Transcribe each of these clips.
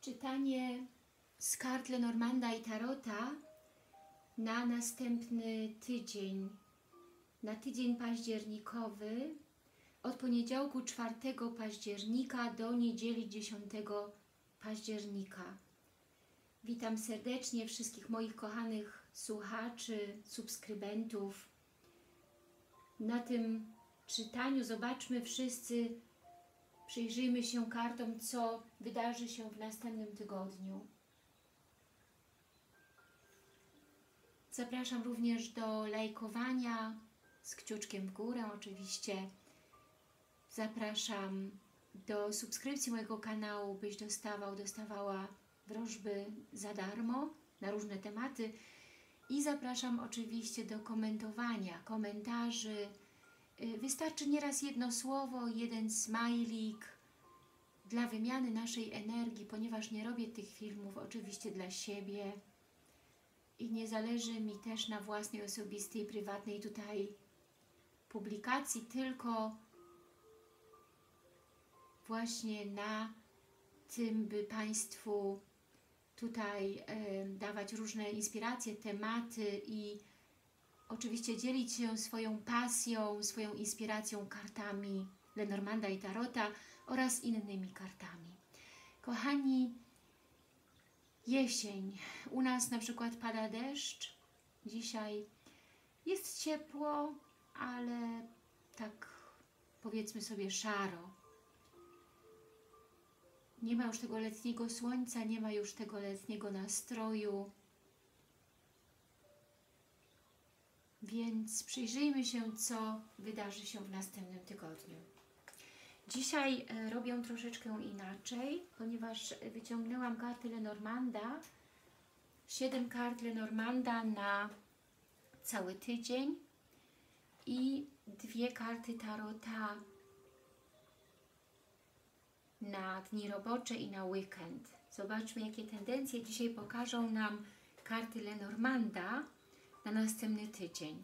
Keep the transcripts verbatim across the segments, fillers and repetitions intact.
Czytanie z kart Lenormanda i Tarota na następny tydzień, na tydzień październikowy, od poniedziałku czwartego października do niedzieli dziesiątego października. Witam serdecznie wszystkich moich kochanych słuchaczy, subskrybentów. Na tym czytaniu zobaczmy wszyscy, przyjrzyjmy się kartom, co wydarzy się w następnym tygodniu. Zapraszam również do lajkowania z kciuczkiem w górę oczywiście. Zapraszam do subskrypcji mojego kanału, byś dostawał, dostawała wróżby za darmo na różne tematy. I zapraszam oczywiście do komentowania, komentarzy. Wystarczy nieraz jedno słowo, jeden smajlik dla wymiany naszej energii, ponieważ nie robię tych filmów oczywiście dla siebie i nie zależy mi też na własnej, osobistej, prywatnej tutaj publikacji, tylko właśnie na tym, by Państwu tutaj e, dawać różne inspiracje, tematy i oczywiście dzielić się swoją pasją, swoją inspiracją kartami Lenormanda i Tarota oraz innymi kartami. Kochani, jesień. U nas na przykład pada deszcz. Dzisiaj jest ciepło, ale tak powiedzmy sobie szaro. Nie ma już tego letniego słońca, nie ma już tego letniego nastroju. Więc przyjrzyjmy się, co wydarzy się w następnym tygodniu. Dzisiaj robię troszeczkę inaczej, ponieważ wyciągnęłam karty Lenormanda, siedem kart Lenormanda na cały tydzień i dwie karty Tarota na dni robocze i na weekend. Zobaczmy, jakie tendencje dzisiaj pokażą nam karty Lenormanda na następny tydzień.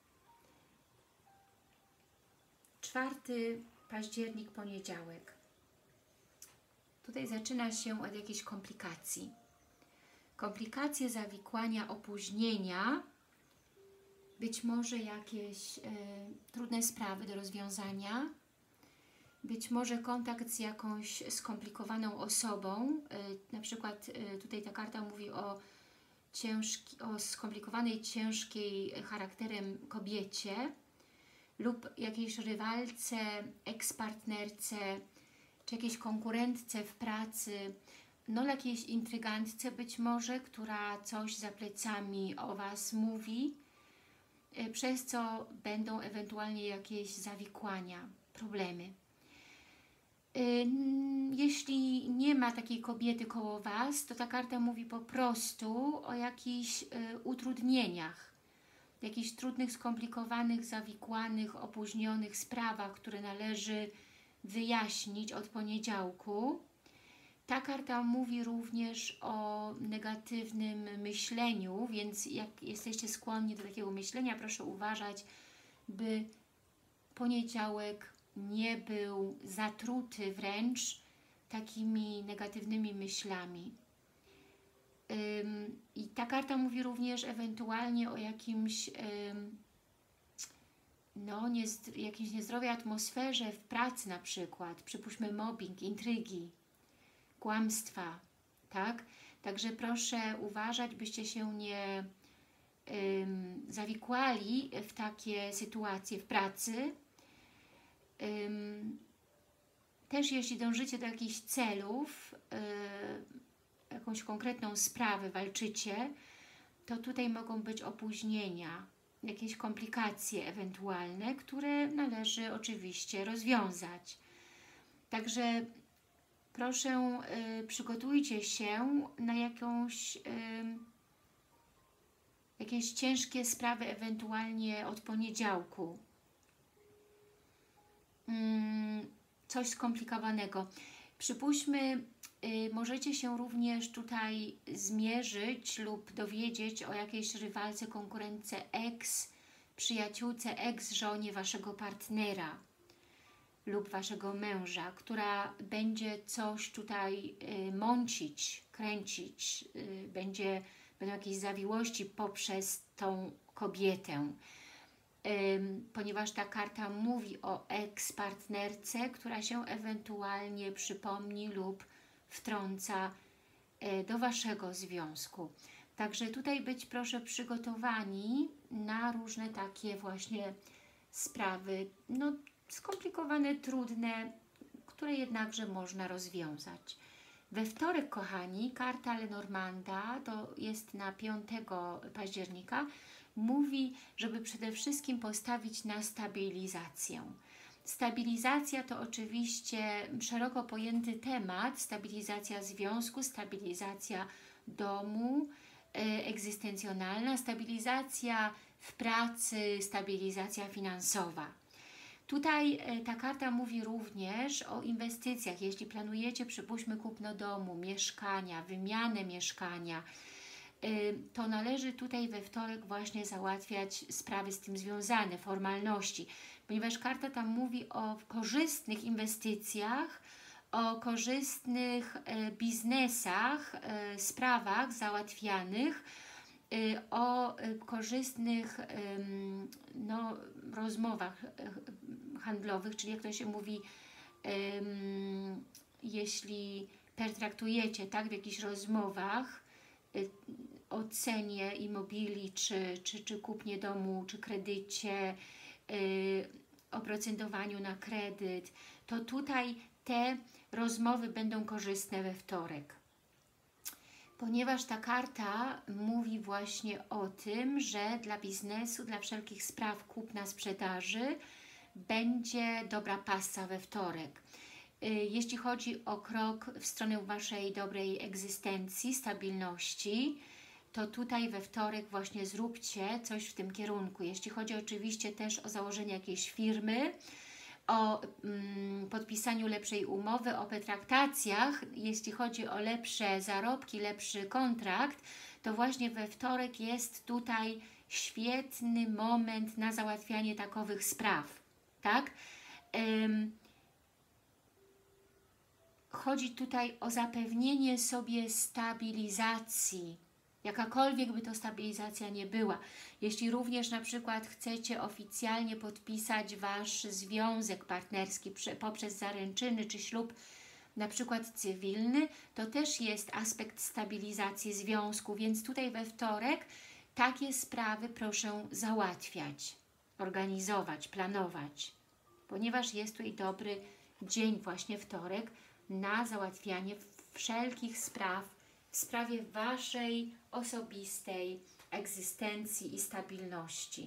czwarty październik, poniedziałek. Tutaj zaczyna się od jakiejś komplikacji. Komplikacje, zawikłania, opóźnienia, być może jakieś y, trudne sprawy do rozwiązania, być może kontakt z jakąś skomplikowaną osobą, y, na przykład y, tutaj ta karta mówi o Ciężki, o skomplikowanej, ciężkiej charakterem kobiecie lub jakiejś rywalce, ekspartnerce, czy jakiejś konkurentce w pracy, no jakiejś intrygantce być może, która coś za plecami o Was mówi, przez co będą ewentualnie jakieś zawikłania, problemy. Jeśli nie ma takiej kobiety koło Was, to ta karta mówi po prostu o jakichś y, utrudnieniach, jakichś trudnych, skomplikowanych, zawikłanych, opóźnionych sprawach, które należy wyjaśnić od poniedziałku. Ta karta mówi również o negatywnym myśleniu, więc jak jesteście skłonni do takiego myślenia, proszę uważać, by poniedziałek nie był zatruty wręcz takimi negatywnymi myślami. Ym, I ta karta mówi również ewentualnie o jakimś, ym, no, niezdro, jakiejś niezdrowej atmosferze w pracy na przykład, przypuśćmy mobbing, intrygi, kłamstwa, tak? Także proszę uważać, byście się nie ym, zawikłali w takie sytuacje w pracy. Też jeśli dążycie do jakichś celów, yy, jakąś konkretną sprawę walczycie, to tutaj mogą być opóźnienia, jakieś komplikacje ewentualne, które należy oczywiście rozwiązać. Także proszę, yy, przygotujcie się na jakąś, yy, jakieś ciężkie sprawy ewentualnie od poniedziałku. Coś skomplikowanego. Przypuśćmy, y, możecie się również tutaj zmierzyć lub dowiedzieć o jakiejś rywalce, konkurentce, ex, przyjaciółce, ex, żonie Waszego partnera. lub Waszego męża, która będzie coś tutaj y, mącić, kręcić, y, będzie, będą jakieś zawiłości poprzez tą kobietę. Ponieważ ta karta mówi o eks-partnerce, która się ewentualnie przypomni lub wtrąca do Waszego związku. Także tutaj być proszę przygotowani na różne takie właśnie sprawy, no skomplikowane, trudne, które jednakże można rozwiązać. We wtorek, kochani, karta Lenormanda, to jest na piątego października, mówi, żeby przede wszystkim postawić na stabilizację. Stabilizacja to oczywiście szeroko pojęty temat, stabilizacja związku, stabilizacja domu, egzystencjonalna, stabilizacja w pracy, stabilizacja finansowa. Tutaj ta karta mówi również o inwestycjach. Jeśli planujecie, przypuśćmy, kupno domu, mieszkania, wymianę mieszkania, to należy tutaj we wtorek właśnie załatwiać sprawy z tym związane, formalności, ponieważ karta tam mówi o korzystnych inwestycjach, o korzystnych biznesach, sprawach załatwianych, o korzystnych no, rozmowach handlowych, czyli jak to się mówi, jeśli pertraktujecie tak, w jakichś rozmowach o cenie imobili, czy, czy, czy kupnie domu, czy kredycie, oprocentowaniu na kredyt, to tutaj te rozmowy będą korzystne we wtorek. Ponieważ ta karta mówi właśnie o tym, że dla biznesu, dla wszelkich spraw kupna, sprzedaży będzie dobra pasa we wtorek. Jeśli chodzi o krok w stronę Waszej dobrej egzystencji, stabilności, to tutaj we wtorek właśnie zróbcie coś w tym kierunku. Jeśli chodzi oczywiście też o założenie jakiejś firmy, o mm, podpisaniu lepszej umowy, o pretraktacjach, jeśli chodzi o lepsze zarobki, lepszy kontrakt, to właśnie we wtorek jest tutaj świetny moment na załatwianie takowych spraw, tak? Ym, chodzi tutaj o zapewnienie sobie stabilizacji, jakakolwiek by to stabilizacja nie była. Jeśli również na przykład chcecie oficjalnie podpisać Wasz związek partnerski poprzez zaręczyny czy ślub, na przykład cywilny, to też jest aspekt stabilizacji związku, więc tutaj we wtorek takie sprawy proszę załatwiać, organizować, planować, ponieważ jest tutaj dobry dzień, właśnie wtorek, na załatwianie wszelkich spraw w sprawie Waszej osobistej egzystencji i stabilności.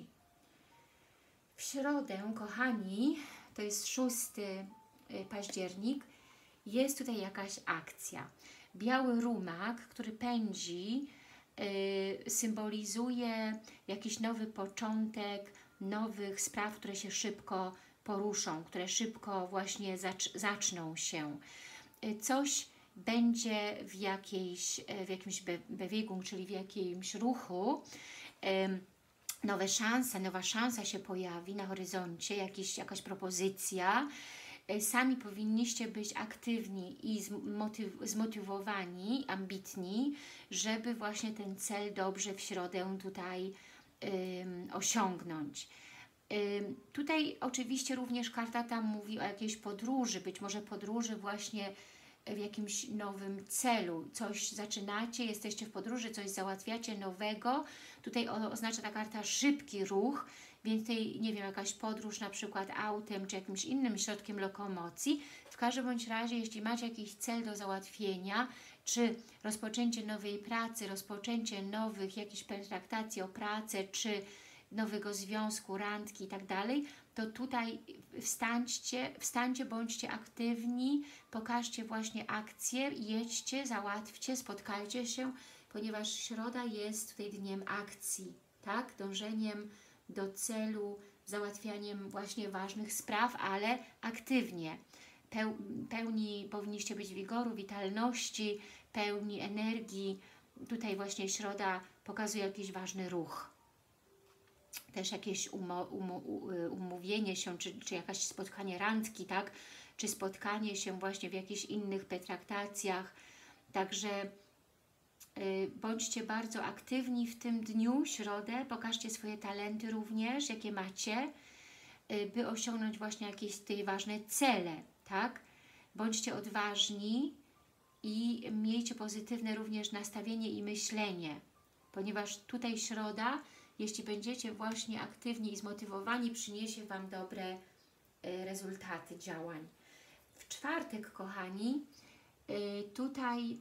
W środę, kochani, to jest szósty październik, jest tutaj jakaś akcja. Biały rumak, który pędzi, yy, symbolizuje jakiś nowy początek nowych spraw, które się szybko poruszą, które szybko właśnie zacz, zaczną się. Yy, coś będzie w, jakiejś, w jakimś bewegung, czyli w jakimś ruchu, nowe szanse, nowa szansa się pojawi na horyzoncie, jakiś, jakaś propozycja. Sami powinniście być aktywni i zmotyw zmotywowani, ambitni, żeby właśnie ten cel dobrze w środę tutaj um, osiągnąć. Um, tutaj oczywiście również karta tam mówi o jakiejś podróży, być może podróży właśnie w jakimś nowym celu. Coś zaczynacie, jesteście w podróży, coś załatwiacie nowego. Tutaj oznacza ta karta szybki ruch, więc tutaj, nie wiem, jakaś podróż na przykład autem, czy jakimś innym środkiem lokomocji. W każdym bądź razie, jeśli macie jakiś cel do załatwienia, czy rozpoczęcie nowej pracy, rozpoczęcie nowych jakichś pertraktacji o pracę, czy nowego związku, randki i tak dalej, to tutaj wstańcie, wstańcie, bądźcie aktywni, pokażcie właśnie akcję, jedźcie, załatwcie, spotkajcie się, ponieważ środa jest tutaj dniem akcji, tak? Dążeniem do celu, załatwianiem właśnie ważnych spraw, ale aktywnie. Peł, pełni powinniście być wigoru, witalności, pełni energii. Tutaj właśnie środa pokazuje jakiś ważny ruch. też jakieś umo, umo, umówienie się, czy, czy jakaś spotkanie randki, tak? Czy spotkanie się właśnie w jakichś innych pretraktacjach. Także y, bądźcie bardzo aktywni w tym dniu, środę, pokażcie swoje talenty również, jakie macie, y, by osiągnąć właśnie jakieś te ważne cele, tak? Bądźcie odważni i miejcie pozytywne również nastawienie i myślenie, ponieważ tutaj środa, jeśli będziecie właśnie aktywni i zmotywowani, przyniesie Wam dobre y, rezultaty działań. W czwartek, kochani, y, tutaj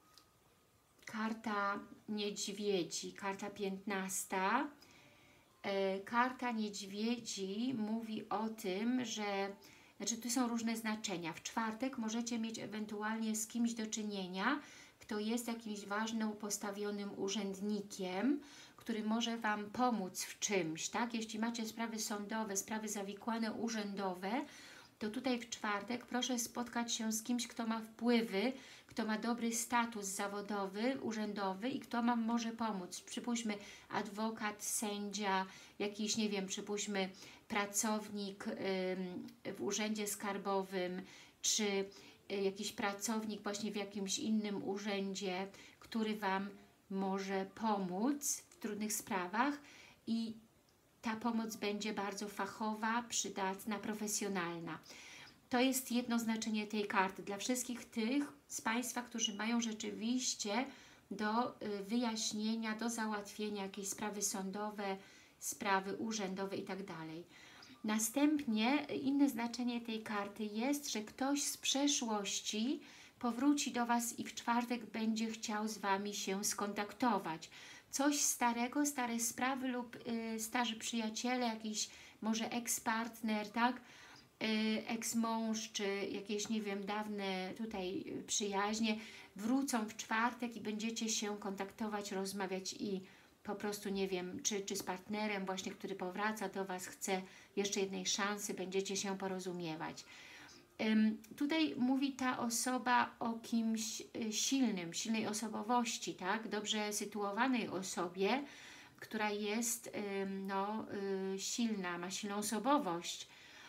karta niedźwiedzi, karta piętnasta. Y, karta niedźwiedzi mówi o tym, że znaczy tu są różne znaczenia. W czwartek możecie mieć ewentualnie z kimś do czynienia, kto jest jakimś ważnym, postawionym urzędnikiem, który może Wam pomóc w czymś, tak? Jeśli macie sprawy sądowe, sprawy zawikłane, urzędowe, to tutaj w czwartek proszę spotkać się z kimś, kto ma wpływy, kto ma dobry status zawodowy, urzędowy i kto Wam może pomóc. Przypuśćmy adwokat, sędzia, jakiś, nie wiem, przypuśćmy pracownik ym, w urzędzie skarbowym, czy y, jakiś pracownik właśnie w jakimś innym urzędzie, który Wam może pomóc w trudnych sprawach i ta pomoc będzie bardzo fachowa, przydatna, profesjonalna. To jest jedno znaczenie tej karty. Dla wszystkich tych z Państwa, którzy mają rzeczywiście do wyjaśnienia, do załatwienia jakieś sprawy sądowe, sprawy urzędowe i tak dalej. Następnie inne znaczenie tej karty jest, że ktoś z przeszłości powróci do Was i w czwartek będzie chciał z Wami się skontaktować. Coś starego, stare sprawy lub y, starzy przyjaciele, jakiś może eks-partner, tak? Y, eks-mąż, czy jakieś, nie wiem, dawne tutaj przyjaźnie wrócą w czwartek i będziecie się kontaktować, rozmawiać i po prostu, nie wiem, czy, czy z partnerem właśnie, który powraca do Was, chce jeszcze jednej szansy, będziecie się porozumiewać. Tutaj mówi ta osoba o kimś silnym, silnej osobowości, tak? Dobrze sytuowanej osobie, która jest no, silna, ma silną osobowość.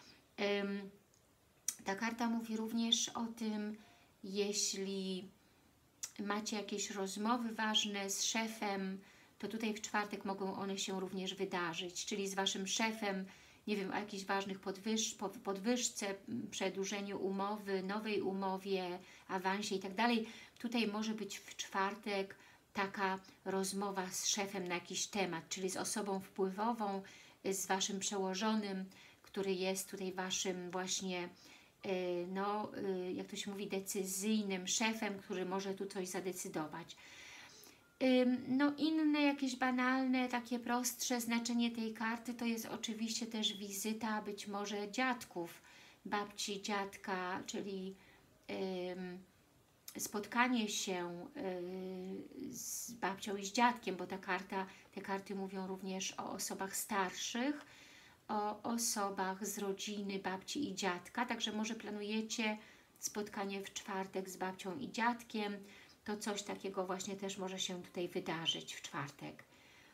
Ta karta mówi również o tym, jeśli macie jakieś rozmowy ważne z szefem, to tutaj w czwartek mogą one się również wydarzyć, czyli z Waszym szefem, nie wiem, o jakichś ważnych podwyż podwyżce, przedłużeniu umowy, nowej umowie, awansie i tak dalej. Tutaj może być w czwartek taka rozmowa z szefem na jakiś temat, czyli z osobą wpływową, z Waszym przełożonym, który jest tutaj Waszym właśnie, no, jak to się mówi, decyzyjnym szefem, który może tu coś zadecydować. No inne, jakieś banalne, takie prostsze znaczenie tej karty to jest oczywiście też wizyta być może dziadków, babci, dziadka, czyli ym, spotkanie się y, z babcią i z dziadkiem, bo ta karta, te karty mówią również o osobach starszych, o osobach z rodziny babci i dziadka, także może planujecie spotkanie w czwartek z babcią i dziadkiem, to coś takiego właśnie też może się tutaj wydarzyć w czwartek.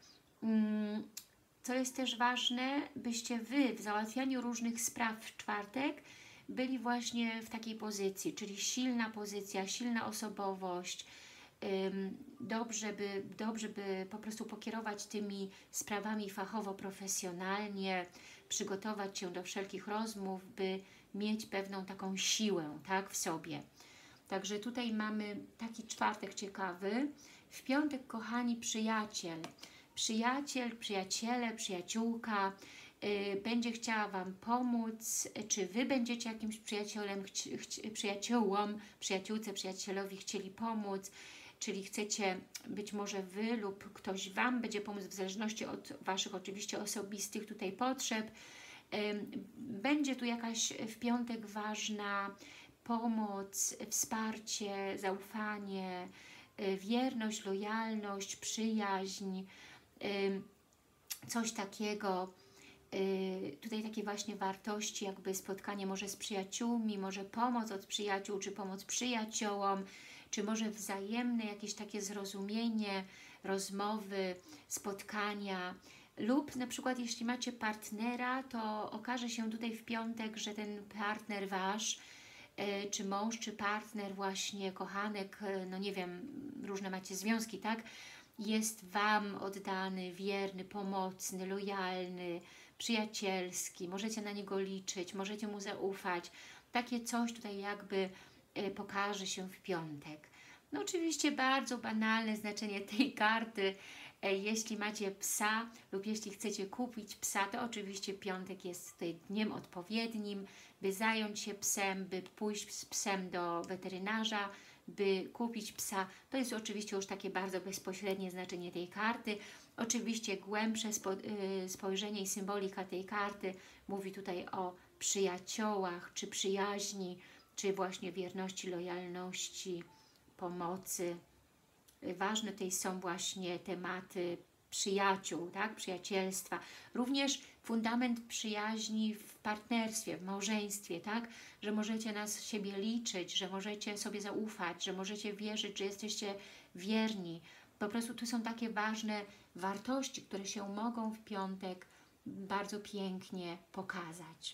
Co jest też ważne, byście Wy w załatwianiu różnych spraw w czwartek byli właśnie w takiej pozycji, czyli silna pozycja, silna osobowość, dobrze by, dobrze by po prostu pokierować tymi sprawami fachowo, profesjonalnie, przygotować się do wszelkich rozmów, by mieć pewną taką siłę, tak, w sobie. Także tutaj mamy taki czwartek ciekawy. W piątek, kochani, przyjaciel. Przyjaciel, przyjaciele, przyjaciółka yy, będzie chciała Wam pomóc, czy Wy będziecie jakimś przyjacielem, przyjaciółom, przyjaciółce, przyjacielowi chcieli pomóc, czyli chcecie, być może Wy lub ktoś Wam będzie pomóc, w zależności od Waszych oczywiście osobistych tutaj potrzeb. Yy, będzie tu jakaś w piątek ważna pomoc, wsparcie, zaufanie, wierność, lojalność, przyjaźń, coś takiego. Tutaj takie właśnie wartości, jakby spotkanie może z przyjaciółmi, może pomoc od przyjaciół, czy pomoc przyjaciołom, czy może wzajemne jakieś takie zrozumienie, rozmowy, spotkania, Lub na przykład jeśli macie partnera, to okaże się tutaj w piątek, że ten partner Wasz, czy mąż, czy partner, właśnie kochanek, no nie wiem, różne macie związki, tak? Jest Wam oddany, wierny, pomocny, lojalny, przyjacielski, możecie na niego liczyć, możecie mu zaufać. Takie coś tutaj jakby pokaże się w piątek. No oczywiście bardzo banalne znaczenie tej karty. Jeśli macie psa lub jeśli chcecie kupić psa, to oczywiście piątek jest tutaj dniem odpowiednim, by zająć się psem, by pójść z psem do weterynarza, by kupić psa. To jest oczywiście już takie bardzo bezpośrednie znaczenie tej karty. Oczywiście głębsze spo, yy, spojrzenie i symbolika tej karty mówi tutaj o przyjaciołach, czy przyjaźni, czy właśnie wierności, lojalności, pomocy. Ważne tutaj są właśnie tematy przyjaciół, tak? Przyjacielstwa. Również fundament przyjaźni w partnerstwie, w małżeństwie, tak? Że możecie na siebie liczyć, że możecie sobie zaufać, że możecie wierzyć, że jesteście wierni. Po prostu tu są takie ważne wartości, które się mogą w piątek bardzo pięknie pokazać.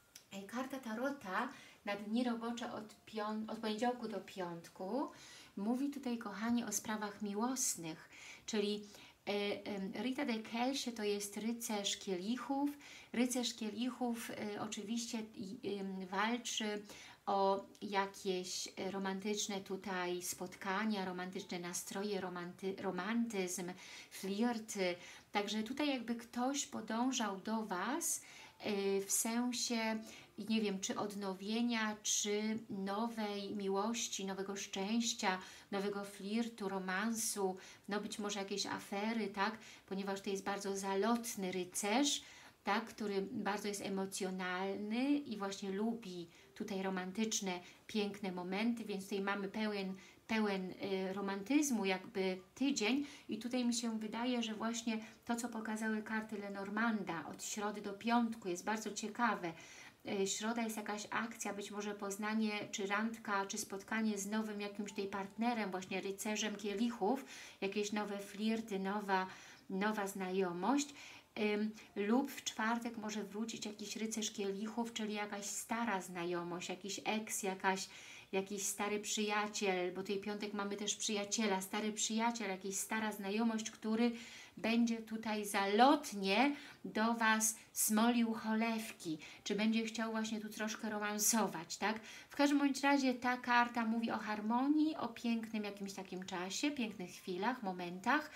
Karta Tarota na dni robocze od, pią- od poniedziałku do piątku mówi tutaj, kochani, o sprawach miłosnych, czyli e, e, Rita de Kelsie to jest rycerz kielichów. Rycerz kielichów e, oczywiście e, walczy o jakieś romantyczne tutaj spotkania, romantyczne nastroje, romanty, romantyzm, flirty. Także tutaj jakby ktoś podążał do Was e, w sensie, nie wiem, czy odnowienia, czy nowej miłości, nowego szczęścia, nowego flirtu, romansu, no być może jakiejś afery, tak? Ponieważ to jest bardzo zalotny rycerz, tak? Który bardzo jest emocjonalny i właśnie lubi tutaj romantyczne, piękne momenty, więc tutaj mamy pełen, pełen y, romantyzmu jakby tydzień i tutaj mi się wydaje, że właśnie to, co pokazały karty Lenormanda od środy do piątku jest bardzo ciekawe. Środa jest jakaś akcja, być może poznanie, czy randka, czy spotkanie z nowym jakimś tej partnerem, właśnie rycerzem kielichów, jakieś nowe flirty, nowa, nowa znajomość. Ym, lub w czwartek może wrócić jakiś rycerz kielichów, czyli jakaś stara znajomość, jakiś ex, jakaś, jakiś stary przyjaciel, bo tutaj piątek mamy też przyjaciela, stary przyjaciel, jakaś stara znajomość, który będzie tutaj zalotnie do Was smolił cholewki, czy będzie chciał właśnie tu troszkę romansować, tak? W każdym bądź razie ta karta mówi o harmonii, o pięknym jakimś takim czasie, pięknych chwilach, momentach,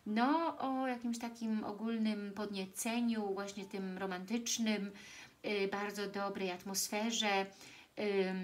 no o jakimś takim ogólnym podnieceniu, właśnie tym romantycznym, yy, bardzo dobrej atmosferze, yy,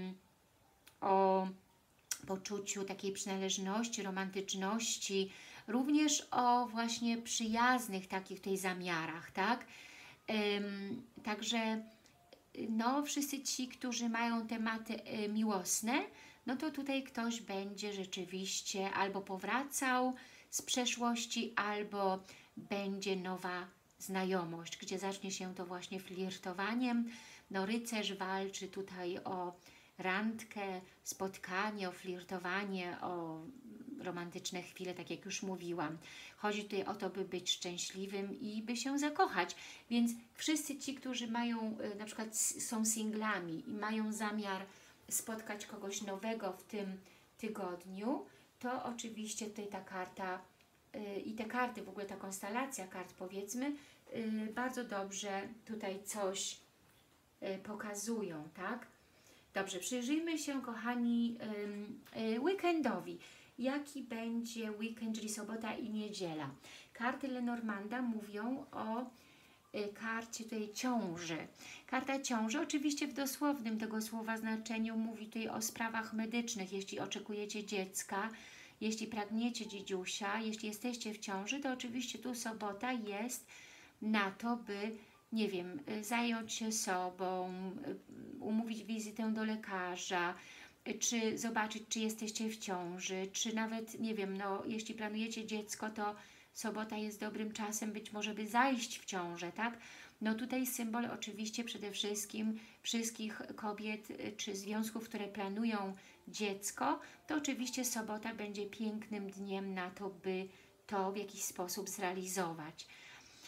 o poczuciu takiej przynależności, romantyczności, również o właśnie przyjaznych takich tutaj zamiarach, tak? Ym, także no wszyscy ci, którzy mają tematy y, miłosne, no to tutaj ktoś będzie rzeczywiście albo powracał z przeszłości, albo będzie nowa znajomość, gdzie zacznie się to właśnie flirtowaniem. No rycerz walczy tutaj o randkę, spotkanie, o flirtowanie, o romantyczne chwile, tak jak już mówiłam. Chodzi tutaj o to, by być szczęśliwym i by się zakochać. Więc wszyscy ci, którzy mają, na przykład są singlami i mają zamiar spotkać kogoś nowego w tym tygodniu, to oczywiście tutaj ta karta yy, i te karty, w ogóle ta konstelacja kart, powiedzmy, yy, bardzo dobrze tutaj coś yy, pokazują, tak? Dobrze, przyjrzyjmy się, kochani, yy, yy, weekendowi. Jaki będzie weekend, czyli sobota i niedziela? Karty Lenormanda mówią o y, karcie tutaj ciąży. Karta ciąży oczywiście w dosłownym tego słowa znaczeniu mówi tutaj o sprawach medycznych. Jeśli oczekujecie dziecka, jeśli pragniecie dziedziusia, jeśli jesteście w ciąży, to oczywiście tu sobota jest na to, by, nie wiem, zająć się sobą, umówić wizytę do lekarza, czy zobaczyć, czy jesteście w ciąży, czy nawet, nie wiem, no jeśli planujecie dziecko, to sobota jest dobrym czasem być może, by zajść w ciążę, tak? No tutaj symbol oczywiście przede wszystkim wszystkich kobiet czy związków, które planują dziecko, to oczywiście sobota będzie pięknym dniem na to, by to w jakiś sposób zrealizować.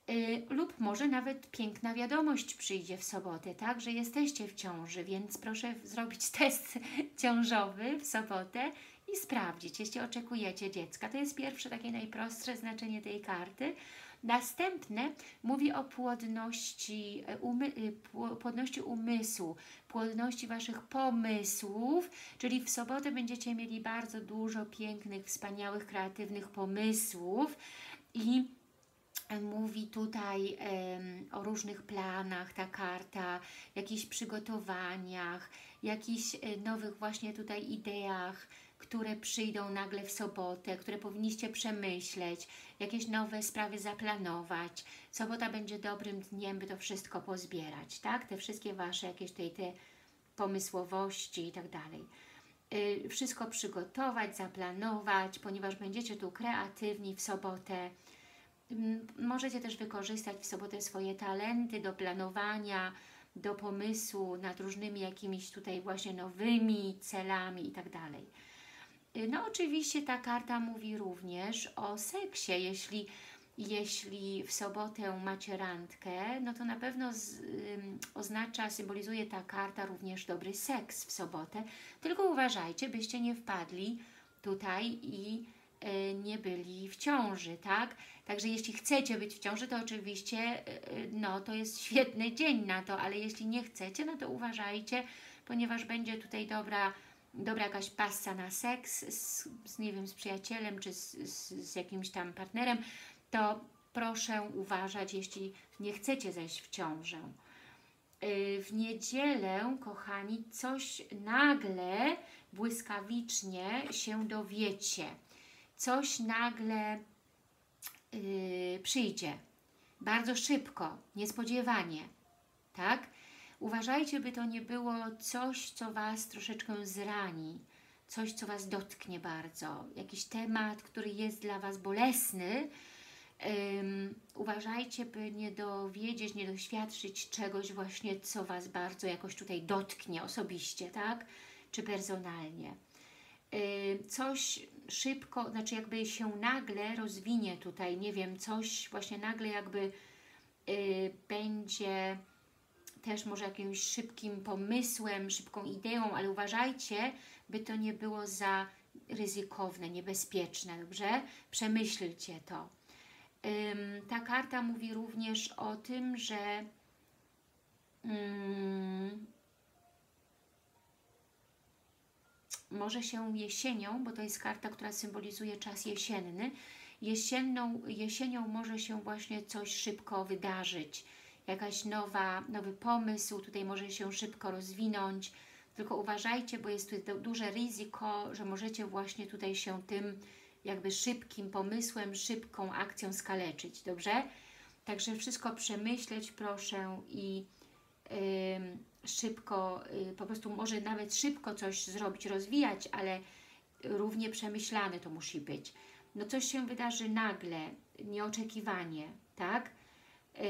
Yy, lub może nawet piękna wiadomość przyjdzie w sobotę, tak, że jesteście w ciąży, więc proszę zrobić test ciążowy w sobotę i sprawdzić, jeśli oczekujecie dziecka. To jest pierwsze, takie najprostsze znaczenie tej karty. Następne mówi o płodności, umy, płodności umysłu, płodności Waszych pomysłów, czyli w sobotę będziecie mieli bardzo dużo pięknych, wspaniałych, kreatywnych pomysłów i mówi tutaj um, o różnych planach ta karta, jakichś przygotowaniach, jakichś e, nowych właśnie tutaj ideach, które przyjdą nagle w sobotę, które powinniście przemyśleć, jakieś nowe sprawy zaplanować. Sobota będzie dobrym dniem, by to wszystko pozbierać, tak? Te wszystkie Wasze jakieś tutaj te pomysłowości i tak dalej. Yy, wszystko przygotować, zaplanować, ponieważ będziecie tu kreatywni w sobotę. Możecie też wykorzystać w sobotę swoje talenty do planowania, do pomysłu nad różnymi jakimiś tutaj właśnie nowymi celami i tak dalej. No oczywiście ta karta mówi również o seksie. Jeśli, jeśli w sobotę macie randkę, no to na pewno z, ym, oznacza, symbolizuje ta karta również dobry seks w sobotę. Tylko uważajcie, byście nie wpadli tutaj i nie byli w ciąży, tak? Także jeśli chcecie być w ciąży, to oczywiście no, to jest świetny dzień na to, ale jeśli nie chcecie, no to uważajcie, ponieważ będzie tutaj dobra, dobra jakaś passa na seks z, z nie wiem, z przyjacielem czy z, z, z jakimś tam partnerem, to proszę uważać, jeśli nie chcecie zejść w ciążę. W niedzielę, kochani, coś nagle, błyskawicznie się dowiecie. Coś nagle yy, przyjdzie, bardzo szybko, niespodziewanie, tak? Uważajcie, by to nie było coś, co Was troszeczkę zrani, coś, co Was dotknie bardzo, jakiś temat, który jest dla Was bolesny. Ym, uważajcie, by nie dowiedzieć, nie doświadczyć czegoś właśnie, co Was bardzo jakoś tutaj dotknie osobiście, tak? Czy personalnie. Coś szybko, znaczy jakby się nagle rozwinie tutaj, nie wiem, coś właśnie nagle jakby y, będzie też może jakimś szybkim pomysłem, szybką ideą, ale uważajcie, by to nie było za ryzykowne, niebezpieczne, dobrze? Przemyślcie to. Ym, ta karta mówi również o tym, że ym, może się jesienią, bo to jest karta, która symbolizuje czas jesienny, jesienną, jesienią może się właśnie coś szybko wydarzyć, jakaś nowa, nowy pomysł tutaj może się szybko rozwinąć, tylko uważajcie, bo jest tutaj duże ryzyko, że możecie właśnie tutaj się tym jakby szybkim pomysłem, szybką akcją skaleczyć, dobrze? Także wszystko przemyśleć proszę i yy, szybko, yy, po prostu może nawet szybko coś zrobić, rozwijać, ale równie przemyślane to musi być. No coś się wydarzy nagle, nieoczekiwanie, tak? Yy,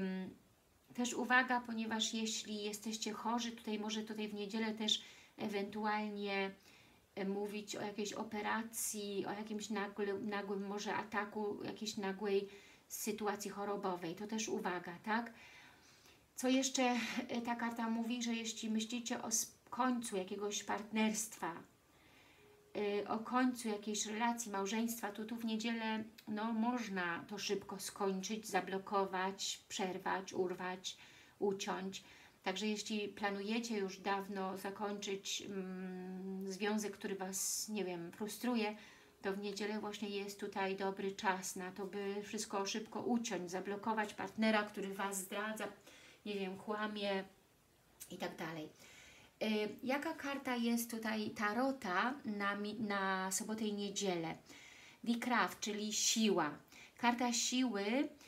też uwaga, ponieważ jeśli jesteście chorzy, tutaj może tutaj w niedzielę też ewentualnie mówić o jakiejś operacji, o jakimś nagłym, nagłym może ataku, jakiejś nagłej sytuacji chorobowej. To też uwaga, tak? Co jeszcze ta karta mówi, że jeśli myślicie o końcu jakiegoś partnerstwa, o końcu jakiejś relacji, małżeństwa, to tu w niedzielę no, można to szybko skończyć, zablokować, przerwać, urwać, uciąć. Także jeśli planujecie już dawno zakończyć mm, związek, który Was, nie wiem, frustruje, to w niedzielę właśnie jest tutaj dobry czas na to, by wszystko szybko uciąć, zablokować partnera, który Was zdradza, nie wiem, kłamie i tak dalej. Yy, jaka karta jest tutaj tarota na, na sobotę i niedzielę? Vikraft, czyli siła. Karta siły.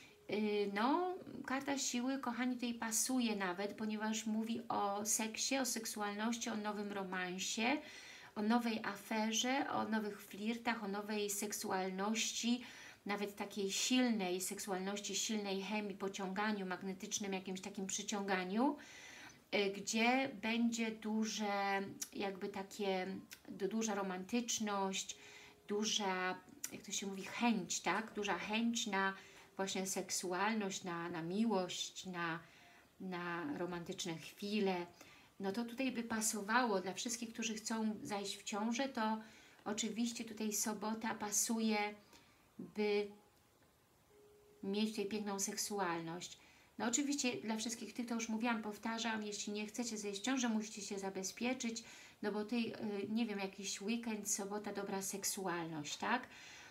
No, karta siły, kochani, tutaj pasuje nawet, ponieważ mówi o seksie, o seksualności, o nowym romansie, o nowej aferze, o nowych flirtach, o nowej seksualności, nawet takiej silnej seksualności, silnej chemii, pociąganiu, magnetycznym jakimś takim przyciąganiu, gdzie będzie duże, jakby takie, duża romantyczność, duża, jak to się mówi, chęć, tak? Duża chęć na właśnie seksualność, na, na miłość, na, na romantyczne chwile, no to tutaj by pasowało dla wszystkich, którzy chcą zajść w ciążę, to oczywiście tutaj sobota pasuje, by mieć tutaj piękną seksualność. No oczywiście dla wszystkich tych, to już mówiłam, powtarzam, jeśli nie chcecie zejść w ciążę, musicie się zabezpieczyć, no bo tutaj, nie wiem, jakiś weekend, sobota, dobra seksualność, tak?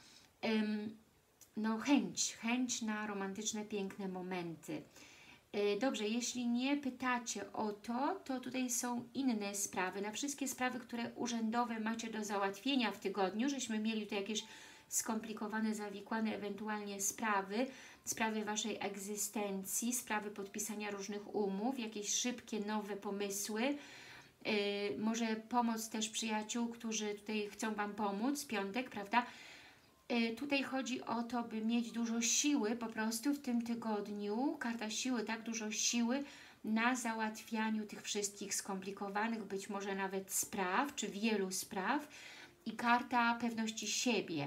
No chęć, chęć na romantyczne, piękne momenty. Dobrze, jeśli nie pytacie o to, to tutaj są inne sprawy. Na wszystkie sprawy, które urzędowe macie do załatwienia w tygodniu, żeśmy mieli tutaj jakieś skomplikowane, zawikłane ewentualnie sprawy, sprawy Waszej egzystencji, sprawy podpisania różnych umów, jakieś szybkie, nowe pomysły, yy, może pomoc też przyjaciół, którzy tutaj chcą Wam pomóc, piątek, prawda? Yy, tutaj chodzi o to, by mieć dużo siły po prostu w tym tygodniu, karta siły, tak, dużo siły na załatwianiu tych wszystkich skomplikowanych, być może nawet spraw, czy wielu spraw, i karta pewności siebie.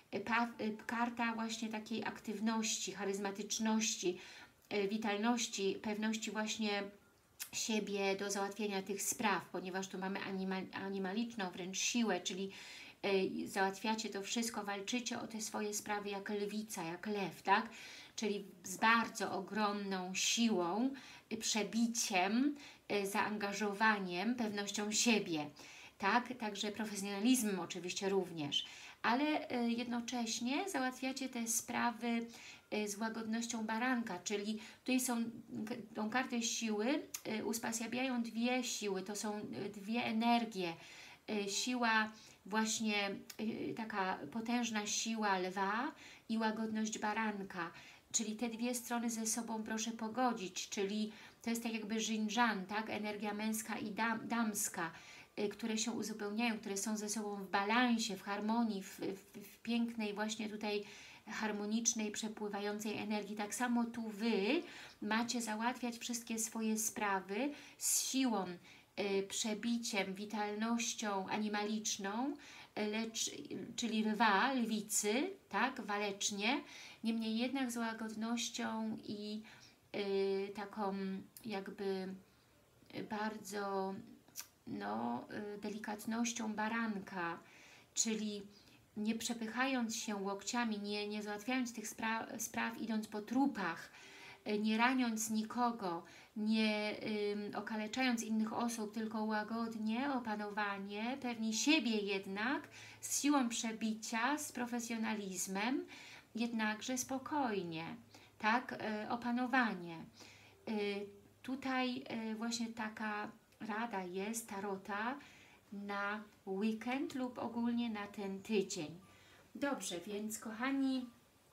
Karta właśnie takiej aktywności, charyzmatyczności, witalności, pewności właśnie siebie do załatwienia tych spraw, ponieważ tu mamy anima, animaliczną wręcz siłę, czyli y, załatwiacie to wszystko, walczycie o te swoje sprawy jak lwica, jak lew, tak? Czyli z bardzo ogromną siłą, y, przebiciem, y, zaangażowaniem, pewnością siebie, tak? Także profesjonalizmem oczywiście również, ale jednocześnie załatwiacie te sprawy z łagodnością baranka, czyli tutaj są, tą kartę siły uspasjabiają dwie siły, to są dwie energie. Siła właśnie, taka potężna siła lwa i łagodność baranka, czyli te dwie strony ze sobą proszę pogodzić, czyli to jest tak jakby yin-yang, tak? Energia męska i dam, damska, które się uzupełniają, które są ze sobą w balansie, w harmonii, w, w, w pięknej właśnie tutaj harmonicznej, przepływającej energii. Tak samo tu Wy macie załatwiać wszystkie swoje sprawy z siłą, y, przebiciem, witalnością animaliczną, lecz, czyli lwa, lwicy, tak, walecznie, niemniej jednak z łagodnością i y, taką jakby bardzo no, delikatnością baranka, czyli nie przepychając się łokciami, nie, nie załatwiając tych spra spraw idąc po trupach, nie raniąc nikogo, nie ym, okaleczając innych osób, tylko łagodnie, opanowanie, pewni siebie jednak, z siłą przebicia, z profesjonalizmem, jednakże spokojnie, tak, y, opanowanie. Y, tutaj y, właśnie taka rada jest tarota na weekend lub ogólnie na ten tydzień. Dobrze, więc kochani,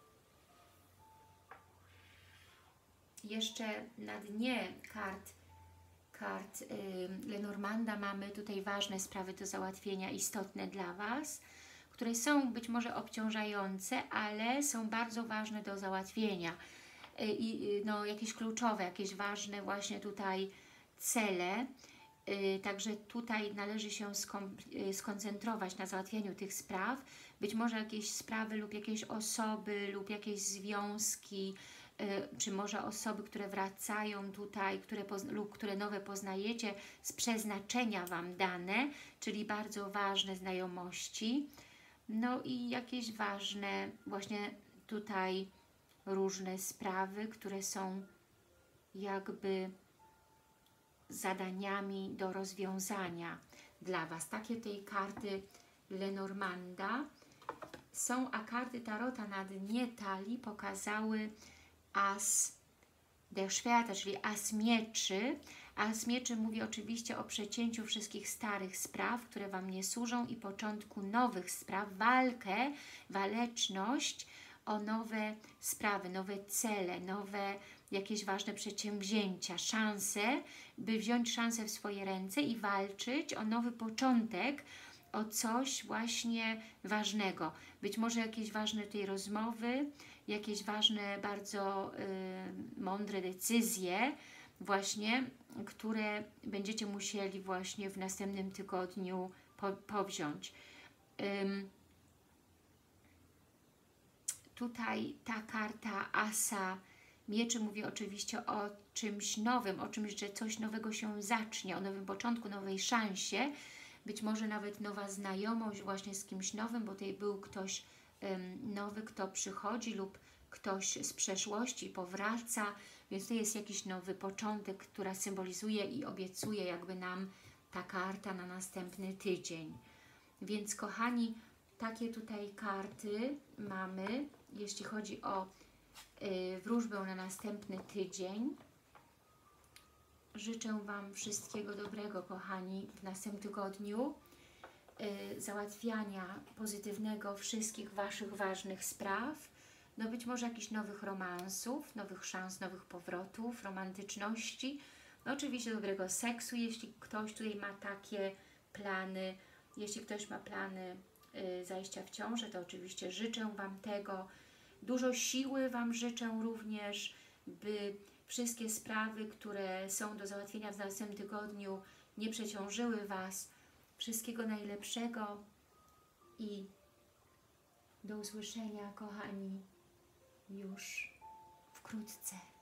jeszcze na dnie kart, kart yy, Lenormanda mamy tutaj ważne sprawy do załatwienia, istotne dla Was, które są być może obciążające, ale są bardzo ważne do załatwienia. I yy, yy, no, jakieś kluczowe, jakieś ważne właśnie tutaj cele. Yy, także tutaj należy się yy, skoncentrować na załatwieniu tych spraw. Być może jakieś sprawy lub jakieś osoby lub jakieś związki, yy, czy może osoby, które wracają tutaj, które lub które nowe poznajecie, z przeznaczenia Wam dane, czyli bardzo ważne znajomości. No i jakieś ważne właśnie tutaj różne sprawy, które są jakby zadaniami do rozwiązania dla Was. Takie tej karty Lenormanda są, a karty Tarota na dnie talii pokazały As der Schwerter, czyli As Mieczy. As Mieczy mówi oczywiście o przecięciu wszystkich starych spraw, które Wam nie służą i początku nowych spraw, walkę, waleczność o nowe sprawy, nowe cele, nowe jakieś ważne przedsięwzięcia, szanse, by wziąć szansę w swoje ręce i walczyć o nowy początek, o coś właśnie ważnego. Być może jakieś ważne tej rozmowy, jakieś ważne, bardzo y, mądre decyzje właśnie, które będziecie musieli właśnie w następnym tygodniu po, powziąć. Ym, tutaj ta karta Asa Mieczy mówi oczywiście o czymś nowym, o czymś, że coś nowego się zacznie, o nowym początku, nowej szansie, być może nawet nowa znajomość właśnie z kimś nowym, bo tutaj był ktoś um, nowy, kto przychodzi lub ktoś z przeszłości powraca, więc to jest jakiś nowy początek, która symbolizuje i obiecuje jakby nam ta karta na następny tydzień. Więc kochani, takie tutaj karty mamy, jeśli chodzi o y, wróżbę na następny tydzień. Życzę Wam wszystkiego dobrego, kochani, w następnym tygodniu, y, załatwiania pozytywnego wszystkich Waszych ważnych spraw, no być może jakichś nowych romansów, nowych szans, nowych powrotów, romantyczności, no oczywiście dobrego seksu, jeśli ktoś tutaj ma takie plany, jeśli ktoś ma plany y, zajścia w ciążę, to oczywiście życzę Wam tego, dużo siły Wam życzę również, by wszystkie sprawy, które są do załatwienia w następnym tygodniu, nie przeciążyły Was. Wszystkiego najlepszego i do usłyszenia, kochani, już wkrótce.